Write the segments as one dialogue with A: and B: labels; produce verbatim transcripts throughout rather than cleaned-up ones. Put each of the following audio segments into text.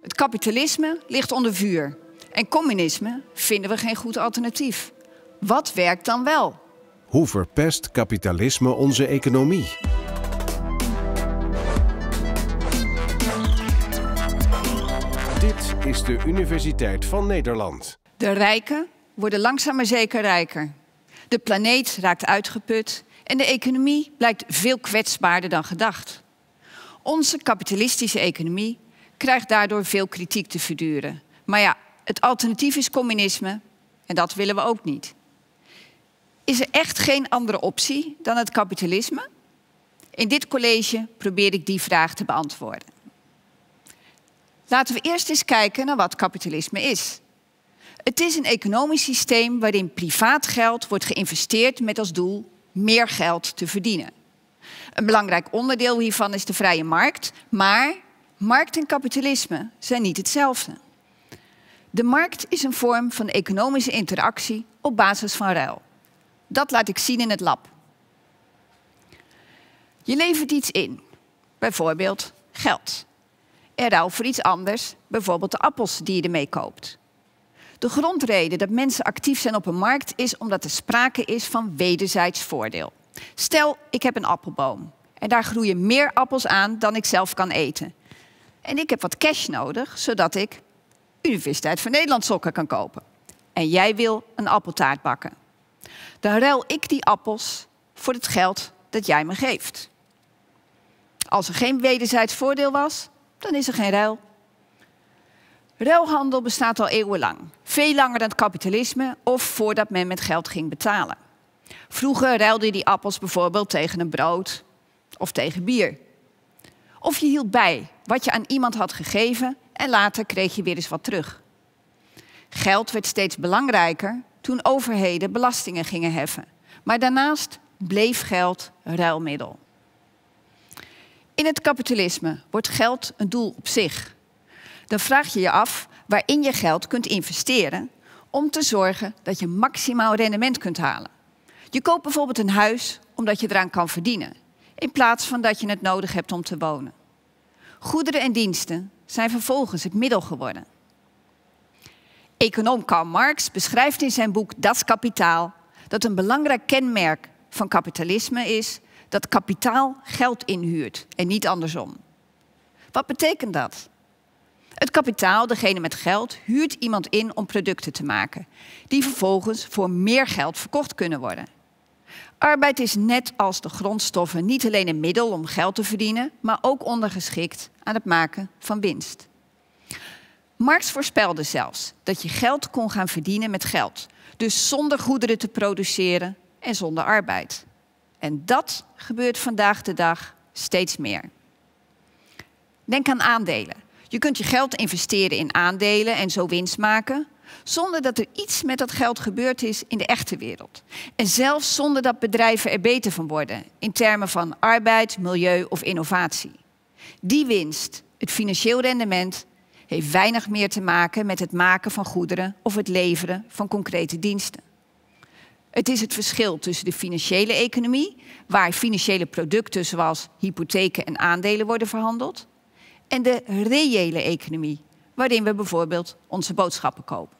A: Het kapitalisme ligt onder vuur. En communisme vinden we geen goed alternatief. Wat werkt dan wel?
B: Hoe verpest kapitalisme onze economie? Dit is de Universiteit van Nederland.
A: De rijken worden langzaam maar zeker rijker. De planeet raakt uitgeput en de economie blijkt veel kwetsbaarder dan gedacht. Onze kapitalistische economie krijgt daardoor veel kritiek te verduren. Maar ja, het alternatief is communisme en dat willen we ook niet. Is er echt geen andere optie dan het kapitalisme? In dit college probeer ik die vraag te beantwoorden. Laten we eerst eens kijken naar wat kapitalisme is. Het is een economisch systeem waarin privaat geld wordt geïnvesteerd met als doel meer geld te verdienen. Een belangrijk onderdeel hiervan is de vrije markt, maar markt en kapitalisme zijn niet hetzelfde. De markt is een vorm van economische interactie op basis van ruil. Dat laat ik zien in het lab. Je levert iets in, bijvoorbeeld geld. En ruil voor iets anders, bijvoorbeeld de appels die je ermee koopt. De grondreden dat mensen actief zijn op een markt is omdat er sprake is van wederzijds voordeel. Stel, ik heb een appelboom en daar groeien meer appels aan dan ik zelf kan eten. En ik heb wat cash nodig, zodat ik Universiteit van Nederland sokken kan kopen. En jij wil een appeltaart bakken. Dan ruil ik die appels voor het geld dat jij me geeft. Als er geen wederzijds voordeel was, dan is er geen ruil. Ruilhandel bestaat al eeuwenlang. Veel langer dan het kapitalisme of voordat men met geld ging betalen. Vroeger ruilde je die appels bijvoorbeeld tegen een brood of tegen bier. Of je hield bij wat je aan iemand had gegeven en later kreeg je weer eens wat terug. Geld werd steeds belangrijker toen overheden belastingen gingen heffen. Maar daarnaast bleef geld ruilmiddel. In het kapitalisme wordt geld een doel op zich. Dan vraag je je af waarin je geld kunt investeren om te zorgen dat je maximaal rendement kunt halen. Je koopt bijvoorbeeld een huis omdat je eraan kan verdienen, in plaats van dat je het nodig hebt om te wonen. Goederen en diensten zijn vervolgens het middel geworden. Econoom Karl Marx beschrijft in zijn boek Das Kapitaal dat een belangrijk kenmerk van kapitalisme is dat kapitaal geld inhuurt en niet andersom. Wat betekent dat? Het kapitaal, degene met geld, huurt iemand in om producten te maken, die vervolgens voor meer geld verkocht kunnen worden. Arbeid is net als de grondstoffen niet alleen een middel om geld te verdienen, maar ook ondergeschikt aan het maken van winst. Marx voorspelde zelfs dat je geld kon gaan verdienen met geld, dus zonder goederen te produceren en zonder arbeid. En dat gebeurt vandaag de dag steeds meer. Denk aan aandelen. Je kunt je geld investeren in aandelen en zo winst maken, zonder dat er iets met dat geld gebeurd is in de echte wereld. En zelfs zonder dat bedrijven er beter van worden, in termen van arbeid, milieu of innovatie. Die winst, het financieel rendement, heeft weinig meer te maken met het maken van goederen of het leveren van concrete diensten. Het is het verschil tussen de financiële economie, waar financiële producten zoals hypotheken en aandelen worden verhandeld, en de reële economie, waarin we bijvoorbeeld onze boodschappen kopen.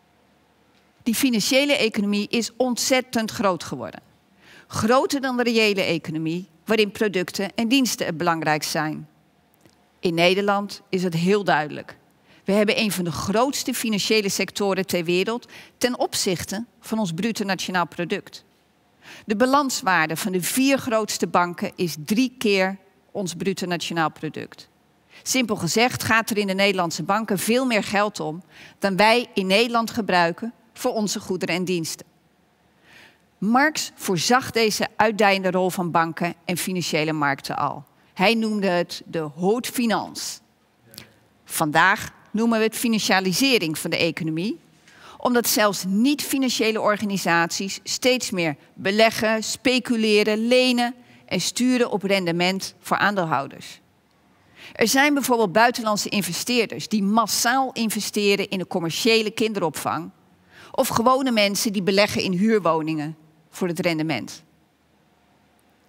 A: Die financiële economie is ontzettend groot geworden. Groter dan de reële economie, waarin producten en diensten het belangrijkst zijn. In Nederland is het heel duidelijk. We hebben een van de grootste financiële sectoren ter wereld ten opzichte van ons bruto nationaal product. De balanswaarde van de vier grootste banken is drie keer ons bruto nationaal product. Simpel gezegd gaat er in de Nederlandse banken veel meer geld om dan wij in Nederland gebruiken voor onze goederen en diensten. Marx voorzag deze uitdijende rol van banken en financiële markten al. Hij noemde het de haute finance. Vandaag noemen we het financialisering van de economie, omdat zelfs niet-financiële organisaties steeds meer beleggen, speculeren, lenen en sturen op rendement voor aandeelhouders. Er zijn bijvoorbeeld buitenlandse investeerders die massaal investeren in de commerciële kinderopvang of gewone mensen die beleggen in huurwoningen voor het rendement.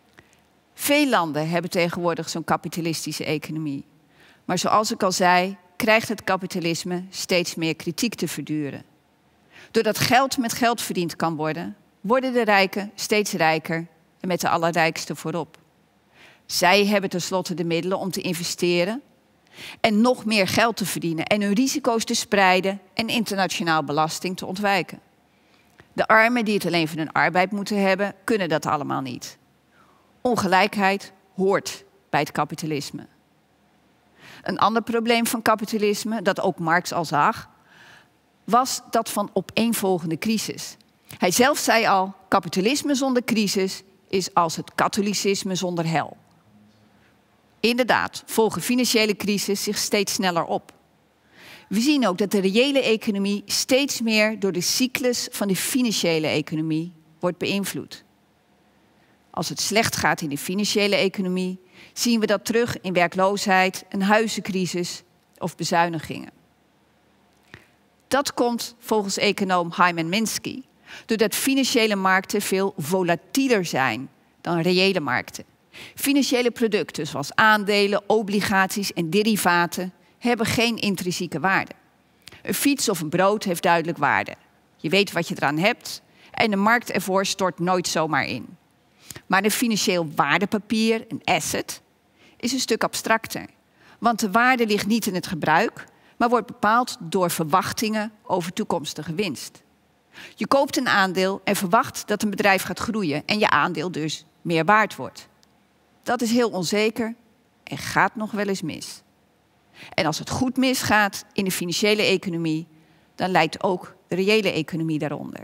A: Veel landen hebben tegenwoordig zo'n kapitalistische economie. Maar zoals ik al zei, krijgt het kapitalisme steeds meer kritiek te verduren. Doordat geld met geld verdiend kan worden, worden de rijken steeds rijker en met de allerrijkste voorop. Zij hebben tenslotte de middelen om te investeren en nog meer geld te verdienen en hun risico's te spreiden en internationaal belasting te ontwijken. De armen die het alleen van hun arbeid moeten hebben, kunnen dat allemaal niet. Ongelijkheid hoort bij het kapitalisme. Een ander probleem van kapitalisme, dat ook Marx al zag, was dat van opeenvolgende crisis. Hij zelf zei al, kapitalisme zonder crisis is als het katholicisme zonder hel. Inderdaad, volgen financiële crisis zich steeds sneller op. We zien ook dat de reële economie steeds meer door de cyclus van de financiële economie wordt beïnvloed. Als het slecht gaat in de financiële economie, zien we dat terug in werkloosheid, een huizencrisis of bezuinigingen. Dat komt volgens econoom Hyman Minsky doordat financiële markten veel volatieler zijn dan reële markten. Financiële producten zoals aandelen, obligaties en derivaten hebben geen intrinsieke waarde. Een fiets of een brood heeft duidelijk waarde. Je weet wat je eraan hebt en de markt ervoor stort nooit zomaar in. Maar een financieel waardepapier, een asset, is een stuk abstracter. Want de waarde ligt niet in het gebruik, maar wordt bepaald door verwachtingen over toekomstige winst. Je koopt een aandeel en verwacht dat een bedrijf gaat groeien en je aandeel dus meer waard wordt. Dat is heel onzeker en gaat nog wel eens mis. En als het goed misgaat in de financiële economie, dan leidt ook de reële economie daaronder.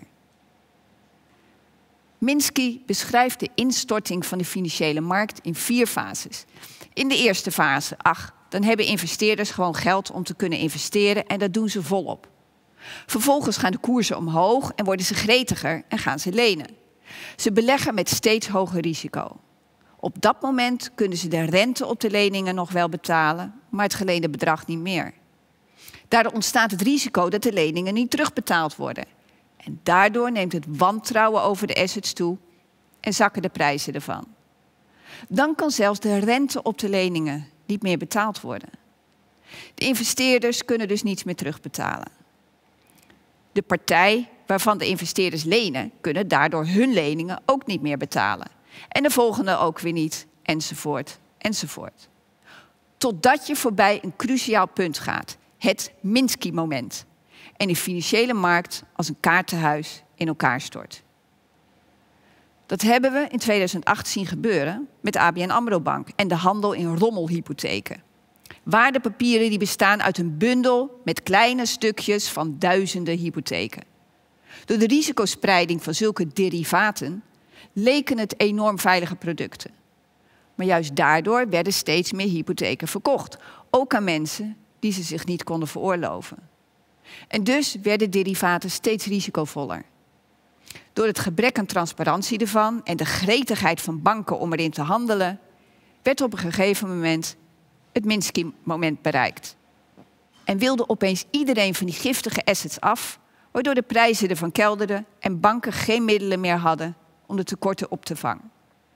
A: Minsky beschrijft de instorting van de financiële markt in vier fases. In de eerste fase, ach, dan hebben investeerders gewoon geld om te kunnen investeren en dat doen ze volop. Vervolgens gaan de koersen omhoog en worden ze gretiger en gaan ze lenen. Ze beleggen met steeds hoger risico. Op dat moment kunnen ze de rente op de leningen nog wel betalen, maar het geleende bedrag niet meer. Daardoor ontstaat het risico dat de leningen niet terugbetaald worden. En daardoor neemt het wantrouwen over de assets toe en zakken de prijzen ervan. Dan kan zelfs de rente op de leningen niet meer betaald worden. De investeerders kunnen dus niets meer terugbetalen. De partij waarvan de investeerders lenen, kunnen daardoor hun leningen ook niet meer betalen. En de volgende ook weer niet, enzovoort, enzovoort. Totdat je voorbij een cruciaal punt gaat, het Minsky-moment. En de financiële markt als een kaartenhuis in elkaar stort. Dat hebben we in tweeduizend acht zien gebeuren met de A B N AMRO Bank en de handel in rommelhypotheken. Waardepapieren die bestaan uit een bundel met kleine stukjes van duizenden hypotheken. Door de risicospreiding van zulke derivaten leken het enorm veilige producten. Maar juist daardoor werden steeds meer hypotheken verkocht. Ook aan mensen die ze zich niet konden veroorloven. En dus werden derivaten steeds risicovoller. Door het gebrek aan transparantie ervan en de gretigheid van banken om erin te handelen, werd op een gegeven moment het Minsky-moment bereikt. En wilde opeens iedereen van die giftige assets af, waardoor de prijzen ervan kelderden en banken geen middelen meer hadden om de tekorten op te vangen.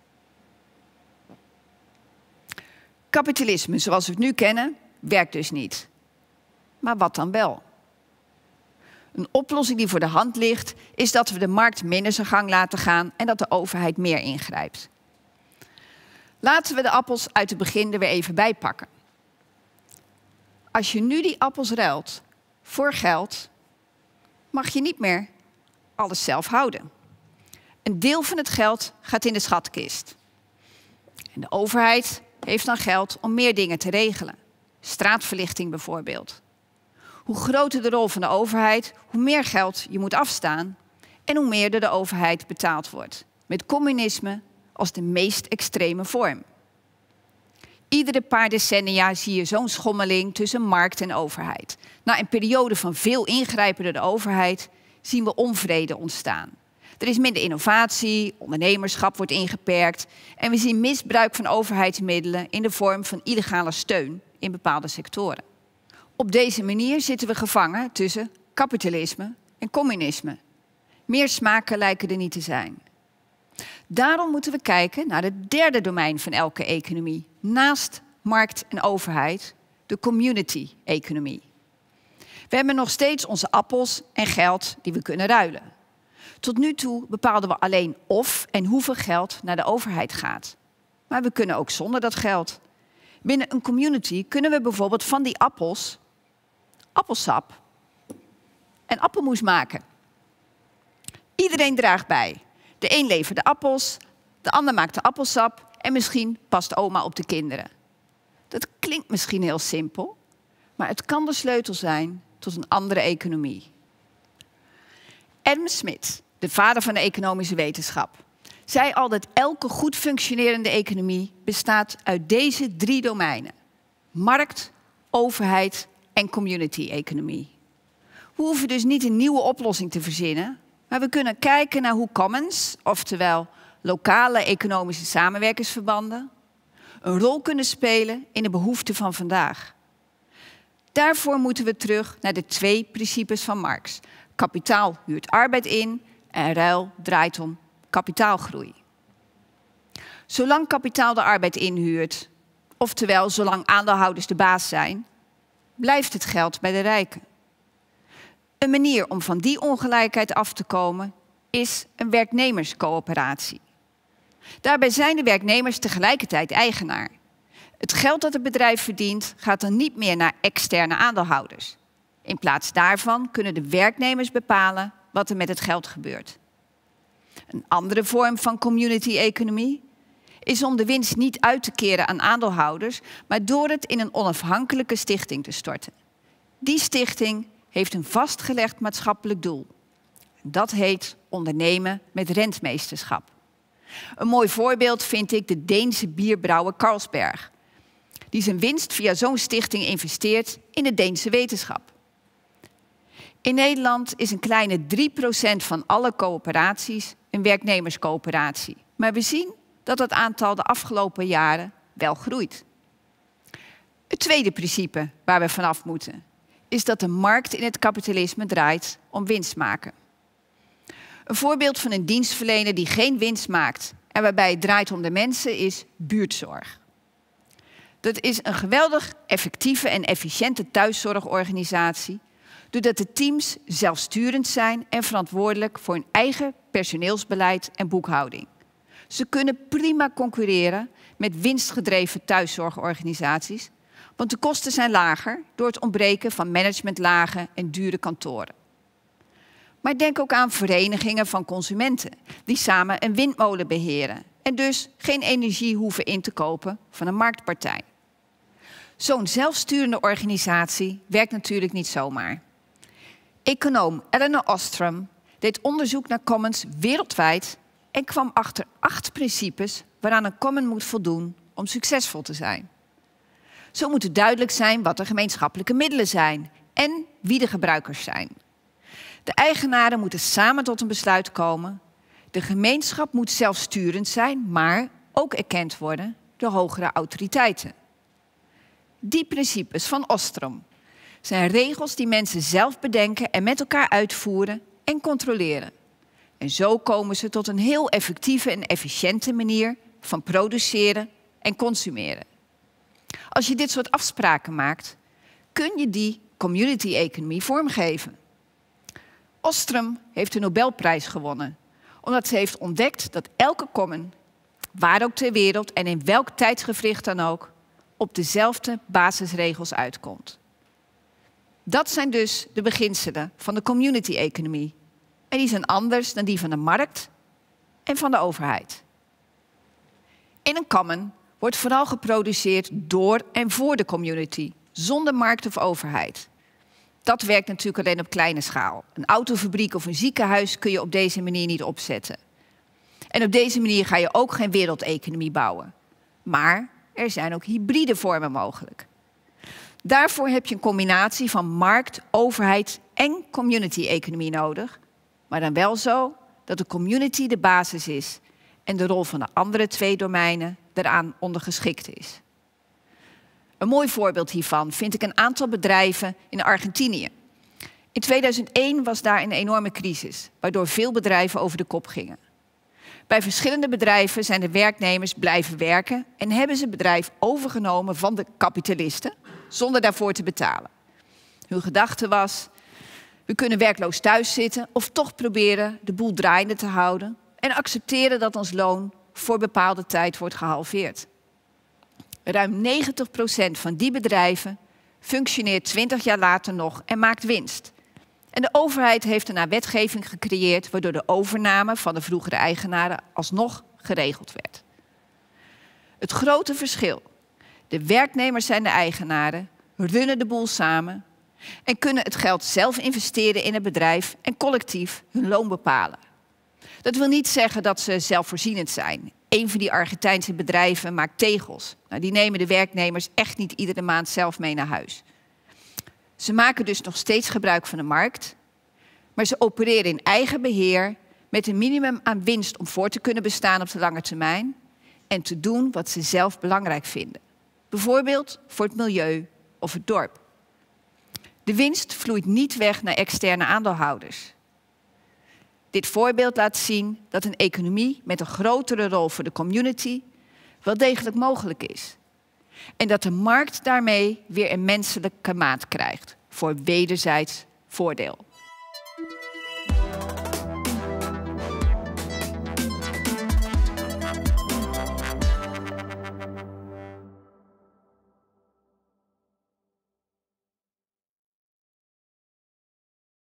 A: Kapitalisme, zoals we het nu kennen, werkt dus niet. Maar wat dan wel? Een oplossing die voor de hand ligt, is dat we de markt minder zijn gang laten gaan en dat de overheid meer ingrijpt. Laten we de appels uit het begin er weer even bij pakken. Als je nu die appels ruilt voor geld, mag je niet meer alles zelf houden. Een deel van het geld gaat in de schatkist. En de overheid heeft dan geld om meer dingen te regelen. Straatverlichting bijvoorbeeld. Hoe groter de rol van de overheid, hoe meer geld je moet afstaan en hoe meer door de overheid betaald wordt. Met communisme als de meest extreme vorm. Iedere paar decennia zie je zo'n schommeling tussen markt en overheid. Na een periode van veel ingrijpen door de overheid zien we onvrede ontstaan. Er is minder innovatie, ondernemerschap wordt ingeperkt en we zien misbruik van overheidsmiddelen in de vorm van illegale steun in bepaalde sectoren. Op deze manier zitten we gevangen tussen kapitalisme en communisme. Meer smaken lijken er niet te zijn. Daarom moeten we kijken naar het derde domein van elke economie. Naast markt en overheid, de community-economie. We hebben nog steeds onze appels en geld die we kunnen ruilen. Tot nu toe bepaalden we alleen of en hoeveel geld naar de overheid gaat. Maar we kunnen ook zonder dat geld. Binnen een community kunnen we bijvoorbeeld van die appels appelsap en appelmoes maken. Iedereen draagt bij. De een levert de appels, de ander maakt de appelsap en misschien past oma op de kinderen. Dat klinkt misschien heel simpel, maar het kan de sleutel zijn tot een andere economie. Adam Smith, de vader van de economische wetenschap, zei al dat elke goed functionerende economie bestaat uit deze drie domeinen: markt, overheid en community-economie. We hoeven dus niet een nieuwe oplossing te verzinnen, maar we kunnen kijken naar hoe commons, oftewel lokale economische samenwerkingsverbanden, een rol kunnen spelen in de behoeften van vandaag. Daarvoor moeten we terug naar de twee principes van Marx. Kapitaal huurt arbeid in en ruil draait om kapitaalgroei. Zolang kapitaal de arbeid inhuurt, oftewel zolang aandeelhouders de baas zijn, blijft het geld bij de rijken. Een manier om van die ongelijkheid af te komen is een werknemerscoöperatie. Daarbij zijn de werknemers tegelijkertijd eigenaar. Het geld dat het bedrijf verdient gaat dan niet meer naar externe aandeelhouders. In plaats daarvan kunnen de werknemers bepalen wat er met het geld gebeurt. Een andere vorm van community-economie is om de winst niet uit te keren aan aandeelhouders, maar door het in een onafhankelijke stichting te storten. Die stichting heeft een vastgelegd maatschappelijk doel. Dat heet ondernemen met rentmeesterschap. Een mooi voorbeeld vind ik de Deense bierbrouwer Carlsberg, die zijn winst via zo'n stichting investeert in de Deense wetenschap. In Nederland is een kleine drie procent van alle coöperaties een werknemerscoöperatie. Maar we zien dat het aantal de afgelopen jaren wel groeit. Het tweede principe waar we vanaf moeten is dat de markt in het kapitalisme draait om winst maken. Een voorbeeld van een dienstverlener die geen winst maakt en waarbij het draait om de mensen is buurtzorg. Dat is een geweldig effectieve en efficiënte thuiszorgorganisatie, doordat de teams zelfsturend zijn en verantwoordelijk voor hun eigen personeelsbeleid en boekhouding. Ze kunnen prima concurreren met winstgedreven thuiszorgorganisaties, want de kosten zijn lager door het ontbreken van managementlagen en dure kantoren. Maar denk ook aan verenigingen van consumenten die samen een windmolen beheren en dus geen energie hoeven in te kopen van een marktpartij. Zo'n zelfsturende organisatie werkt natuurlijk niet zomaar. Econoom Elinor Ostrom deed onderzoek naar commons wereldwijd en kwam achter acht principes waaraan een common moet voldoen om succesvol te zijn. Zo moet het duidelijk zijn wat de gemeenschappelijke middelen zijn en wie de gebruikers zijn. De eigenaren moeten samen tot een besluit komen. De gemeenschap moet zelfsturend zijn, maar ook erkend worden door hogere autoriteiten. Die principes van Ostrom zijn regels die mensen zelf bedenken en met elkaar uitvoeren en controleren. En zo komen ze tot een heel effectieve en efficiënte manier van produceren en consumeren. Als je dit soort afspraken maakt, kun je die community-economie vormgeven. Ostrom heeft de Nobelprijs gewonnen, omdat ze heeft ontdekt dat elke common, waar ook ter wereld en in welk tijdsgewricht dan ook, op dezelfde basisregels uitkomt. Dat zijn dus de beginselen van de community-economie. En die zijn anders dan die van de markt en van de overheid. In een common wordt vooral geproduceerd door en voor de community, zonder markt of overheid. Dat werkt natuurlijk alleen op kleine schaal. Een autofabriek of een ziekenhuis kun je op deze manier niet opzetten. En op deze manier ga je ook geen wereldeconomie bouwen. Maar er zijn ook hybride vormen mogelijk. Daarvoor heb je een combinatie van markt, overheid en community-economie nodig. Maar dan wel zo dat de community de basis is en de rol van de andere twee domeinen daaraan ondergeschikt is. Een mooi voorbeeld hiervan vind ik een aantal bedrijven in Argentinië. In tweeduizend één was daar een enorme crisis, waardoor veel bedrijven over de kop gingen. Bij verschillende bedrijven zijn de werknemers blijven werken en hebben ze het bedrijf overgenomen van de kapitalisten, zonder daarvoor te betalen. Hun gedachte was, we kunnen werkloos thuis zitten of toch proberen de boel draaiende te houden en accepteren dat ons loon voor bepaalde tijd wordt gehalveerd. Ruim negentig procent van die bedrijven functioneert twintig jaar later nog en maakt winst. En de overheid heeft daarna wetgeving gecreëerd waardoor de overname van de vroegere eigenaren alsnog geregeld werd. Het grote verschil. De werknemers zijn de eigenaren, runnen de boel samen en kunnen het geld zelf investeren in het bedrijf en collectief hun loon bepalen. Dat wil niet zeggen dat ze zelfvoorzienend zijn. Een van die Argentijnse bedrijven maakt tegels. Nou, die nemen de werknemers echt niet iedere maand zelf mee naar huis. Ze maken dus nog steeds gebruik van de markt, maar ze opereren in eigen beheer met een minimum aan winst om voor te kunnen bestaan op de lange termijn en te doen wat ze zelf belangrijk vinden. Bijvoorbeeld voor het milieu of het dorp. De winst vloeit niet weg naar externe aandeelhouders. Dit voorbeeld laat zien dat een economie met een grotere rol voor de community wel degelijk mogelijk is. En dat de markt daarmee weer een menselijke maat krijgt voor wederzijds voordeel.